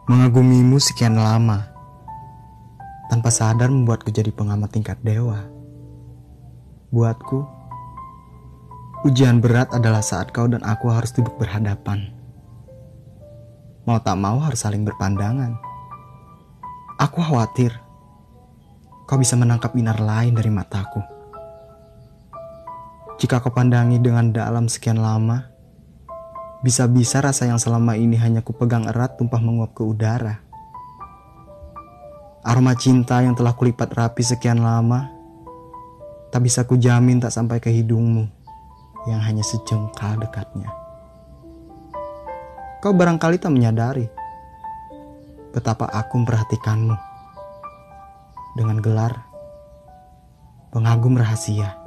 Mengagumimu sekian lama, tanpa sadar membuatku jadi pengamat tingkat dewa. Buatku, ujian berat adalah saat kau dan aku harus duduk berhadapan. Mau tak mau harus saling berpandangan. Aku khawatir kau bisa menangkap binar lain dari mataku. Jika kau pandangi dengan dalam sekian lama, bisa-bisa rasa yang selama ini hanya kupegang erat tumpah menguap ke udara. Aroma cinta yang telah kulipat rapi sekian lama, tak bisa kujamin tak sampai ke hidungmu yang hanya sejengkal dekatnya. Kau barangkali tak menyadari betapa aku memperhatikanmu dengan gelar pengagum rahasia.